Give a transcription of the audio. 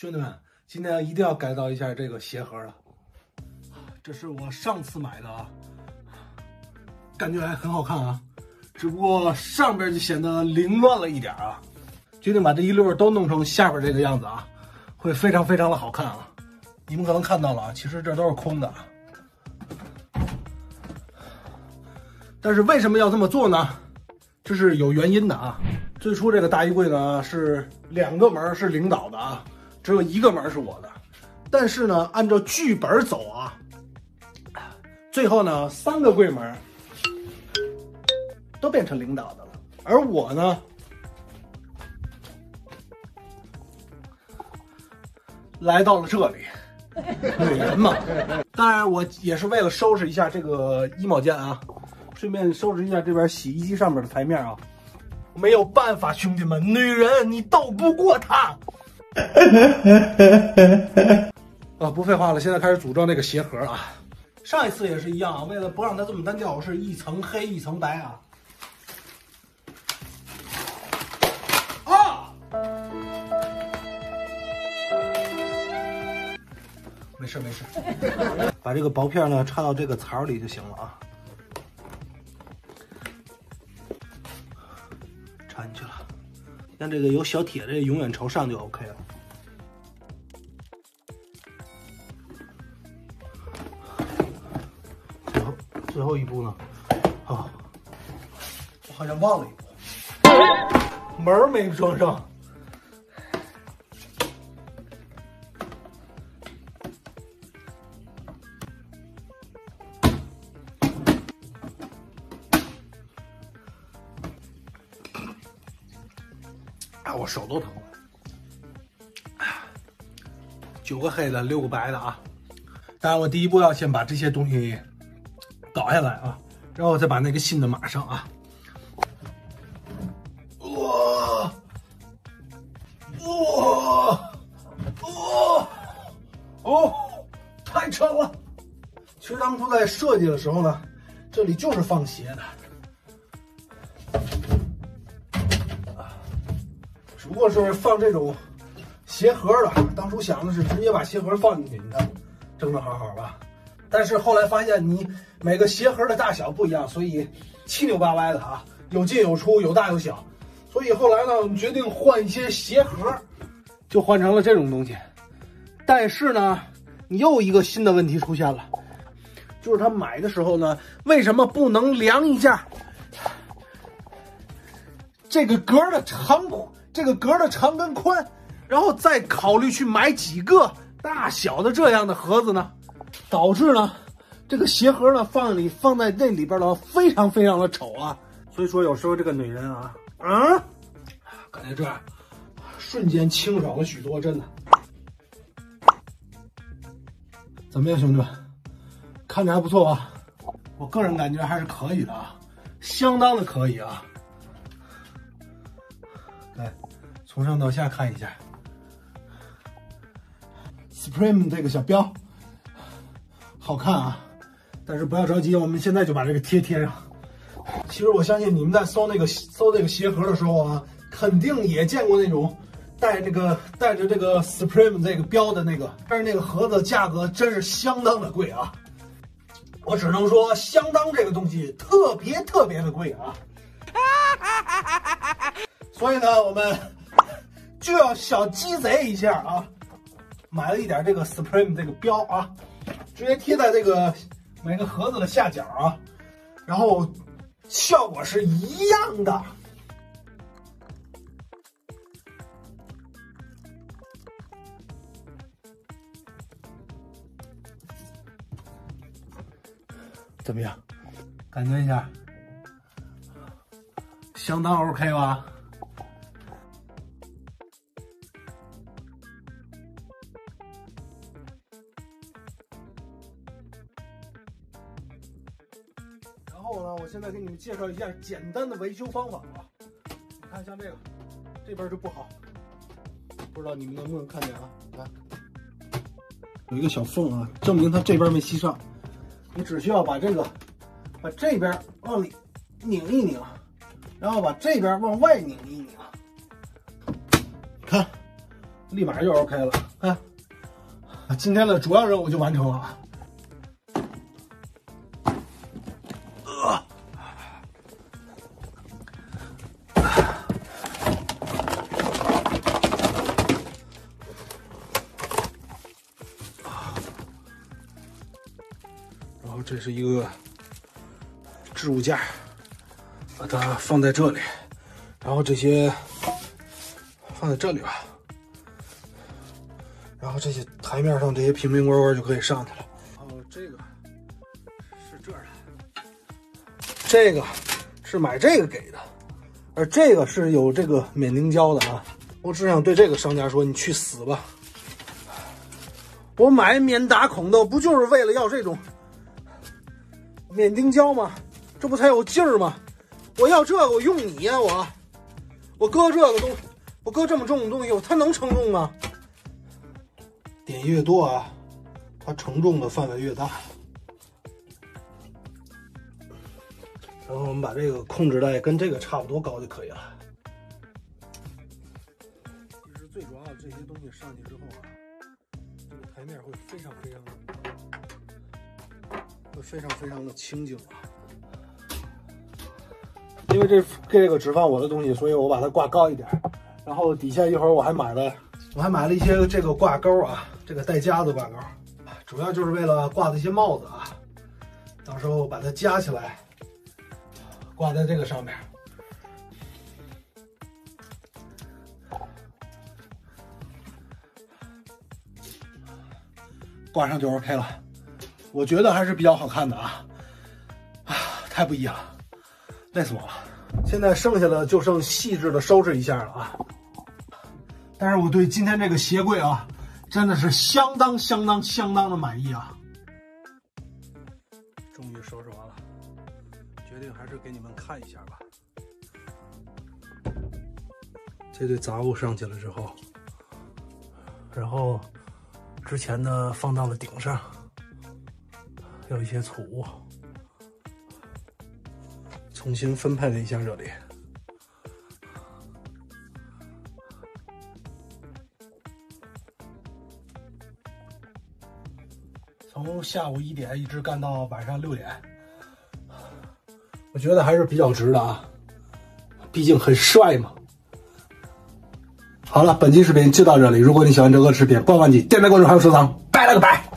兄弟们，今天一定要改造一下这个鞋盒了。这是我上次买的啊，感觉还很好看啊，只不过上边就显得凌乱了一点啊。决定把这一溜都弄成下边这个样子啊，会非常的好看啊。你们可能看到了啊，其实这都是空的。但是为什么要这么做呢？这是有原因的啊。最初这个大衣柜呢是2个门是领导的啊，只有1个门是我的。但是呢，按照剧本走啊，最后呢3个柜门都变成领导的了，而我呢，来到了这里，女人嘛。当然，我也是为了收拾一下这个衣帽间啊，顺便收拾一下这边洗衣机上面的台面啊。没有办法，兄弟们，女人你斗不过她。不废话了，现在开始组装这个鞋盒啊。上一次也是一样啊，为了不让它这么单调，我是一层黑一层白啊。没事，把这个薄片呢插到这个槽里就行了啊。插进去了，像这个有小铁的永远朝上就 OK 了。最后一步呢？我好像忘了一步，门没装上。我手都疼了。9个黑的，6个白的啊。当然，我第一步要先把这些东西搞下来啊，然后再把那个新的码上啊。太沉了。其实当初在设计的时候呢，这里就是放鞋的。只不过是放这种鞋盒的，当初想的是直接把鞋盒放进去，你看正正好好吧。但是后来发现你每个鞋盒的大小不一样，所以七扭八歪的啊，有进有出，有大有小。所以后来呢，我们决定换一些鞋盒，就换成了这种东西。但是呢，你又一个新的问题出现了，就是他买的时候呢，为什么不能量一下这个格的长度？这个格的长跟宽，然后再考虑去买几个大小的这样的盒子呢，导致呢这个鞋盒呢放在那里边呢非常的丑啊。所以说有时候这个女人啊，感觉这样瞬间清爽了许多，真的。怎么样，兄弟们，看着还不错吧？我个人感觉还是可以的啊，相当的可以啊。来，从上到下看一下 ，Supreme 这个小标好看啊，但是不要着急，我们现在就把这个贴上。其实我相信你们在搜这个鞋盒的时候啊，肯定也见过那种带着这个 Supreme 这个标的那个，但是那个盒子价格真是相当的贵啊。我只能说，相当这个东西特别的贵啊。所以呢，我们就要小鸡贼一下啊，买了一点这个 Supreme 这个标啊，直接贴在这个每个盒子的下角啊，然后效果是一样的。怎么样？感觉一下，相当 OK 吧？然后呢，我现在给你们介绍一下简单的维修方法啊。你看，像这边就不好，不知道你们能不能看见啊？来，有一个小缝啊，证明它这边没吸上。你只需要把这边往里拧一拧，然后把这边往外拧一拧。看， 立马就 OK 了。看，今天的主要任务就完成了。然后这是一个置物架，把它放在这里，然后这些放在这里吧。然后这些台面上这些瓶瓶罐罐就可以上去了。然后这个是这儿的，这个是买这个给的，而这个是有这个免钉胶的啊。我只想对这个商家说，你去死吧！我买免打孔的不就是为了要这种免钉胶吗？这不才有劲儿吗？我要这个，我用你呀、我搁这个我搁这么重的东西，它能承重吗？点越多啊，它承重的范围越大。然后我们把这个控制带跟这个差不多高就可以了。其实最主要的这些东西上去之后啊，这个台面会非常的清净啊。因为这个只放我的东西，所以我把它挂高一点。然后底下一会儿我还买了一些这个挂钩啊，这个带夹子挂钩，主要就是为了挂这些帽子啊。到时候把它夹起来，挂在这个上面。挂上就 OK 了，我觉得还是比较好看的啊，太不易了，累死我了。现在剩下的就剩细致的收拾一下了啊。但是我对今天这个鞋柜啊，真的是相当的满意啊。终于收拾完了，决定还是给你们看一下吧。这堆杂物上去了之后，然后之前呢放到了顶上，有一些储物，重新分配了一下这里。从下午1点一直干到晚上6点，我觉得还是比较值的啊，毕竟很帅嘛。好了，本期视频就到这里。如果你喜欢这个视频，不要忘记点赞、关注还有收藏。拜了个拜。